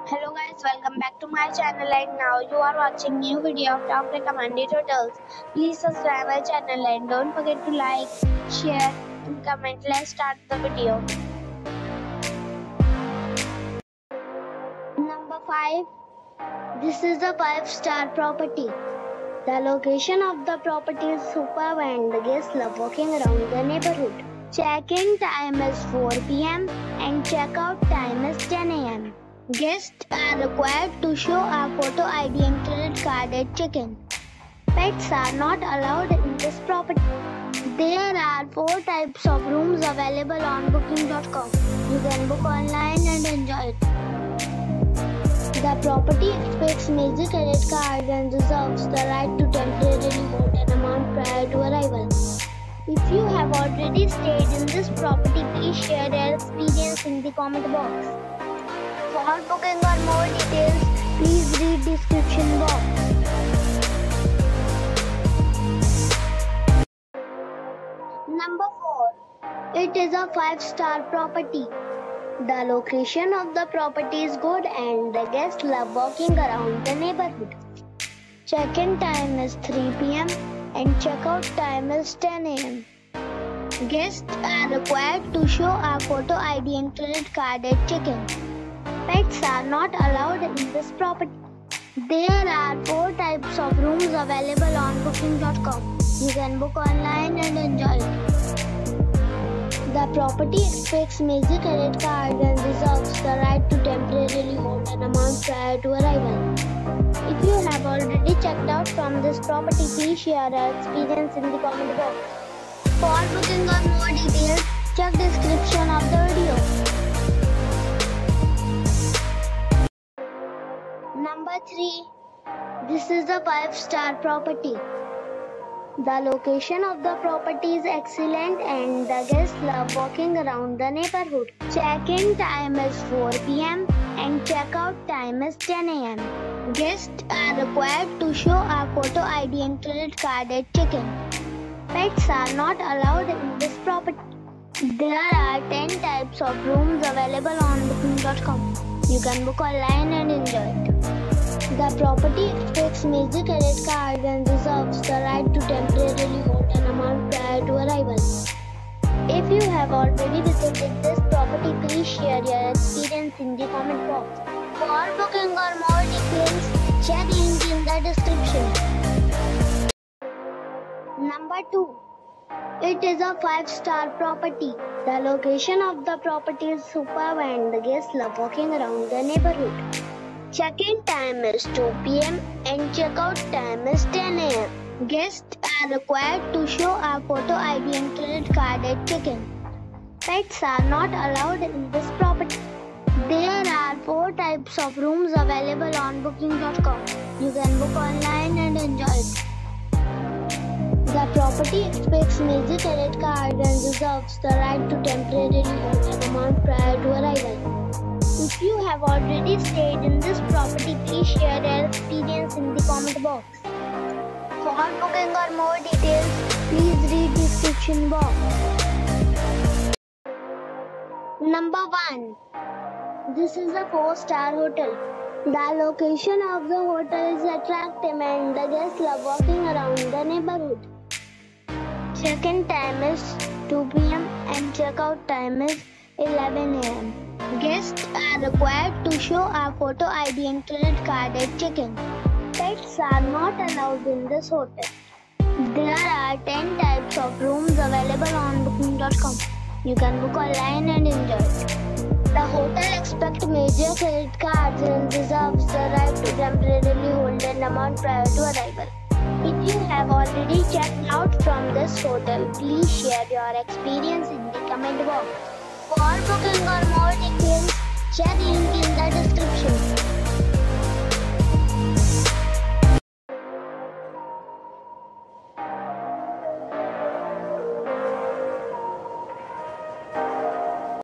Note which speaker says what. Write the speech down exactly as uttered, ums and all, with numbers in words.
Speaker 1: Hello guys, welcome back to my channel and now you are watching new video of top recommended hotels. Please subscribe my channel and don't forget to like, share and comment. Let's start the video. Number five. This is a five star property. The location of the property is superb and the guests love walking around the neighborhood. Check-in time is four p m and check-out time is ten a m Guests are required to show a photo I D and credit card at check-in. Pets are not allowed in this property. There are four types of rooms available on booking dot com. You can book online and enjoy it. The property expects major credit cards and reserves the right to temporarily hold an amount prior to arrival. If you have already stayed in this property, please share your experience in the comment box. For booking or more details, please read description box. Number four. It is a five star property. The location of the property is good and the guests love walking around the neighborhood. Check-in time is three p m and check-out time is ten a m Guests are required to show a photo I D and credit card at check-in. Pets are not allowed in this property. There are four types of rooms available on booking dot com. You can book online and enjoy it. The property expects major credit cards and reserves the right to temporarily hold an amount prior to arrival. If you have already checked out from this property, please share your experience in the comment box. For booking or more details, check description of the video. Number three. This is a five star property. The location of the property is excellent and the guests love walking around the neighborhood. Check-in time is four p m and check-out time is ten a m Guests are required to show a photo I D and credit card at check-in. Pets are not allowed in this property. There are ten types of rooms available on booking dot com. You can book online and enjoy it. The property expects major credit cards and reserves the right to temporarily hold an amount prior to arrival. If you have already visited this property, please share your experience in the comment box. For booking or more details, check link in the description. Number two. It is a five star property. The location of the property is superb and the guests love walking around the neighborhood. Check-in time is two p m and check-out time is ten a m Guests are required to show a photo I D and credit card at check-in. Pets are not allowed in this property. There are four types of rooms available on booking dot com. You can book online and enjoy it. The property expects major credit cards and reserves the right to temporarily hold an amount prior to arrival. If you have already stayed in this property, please share your experience in the comment box. For booking or more details, please read description box. Number one. This is a four star hotel. The location of the hotel is attractive and the guests love walking around the neighborhood. Check-in time is two p m and check-out time is eleven a m Guests are required to show a photo I D and credit card at check-in. Pets are not allowed in this hotel. There are ten types of rooms available on booking dot com. You can book online and enjoy it. The hotel expects major credit cards and reserves the right to temporarily hold an amount prior to arrival. If you have already checked out from this hotel, please share your experience in the comment box. For booking or more details, check link in the description.